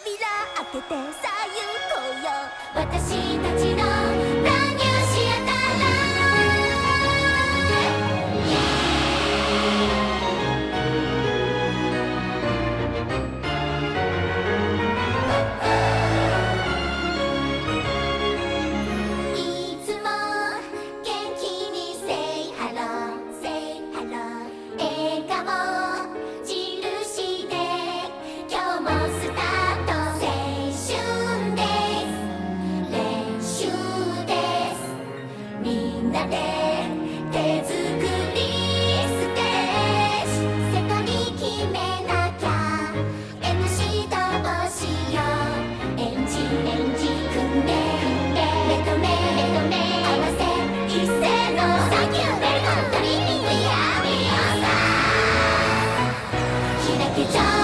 扉開けてさあ行こうよ私たちのブランニューシアターライいつも元気に Say hello Say hello 笑顔印で今日もスタート青春です練習ですみんなで手作りステージセコに決めなきゃ MC どうしようエンジ組んで目と目合わせ一斉のサンキューウェルカムドリーミングや開けちゃう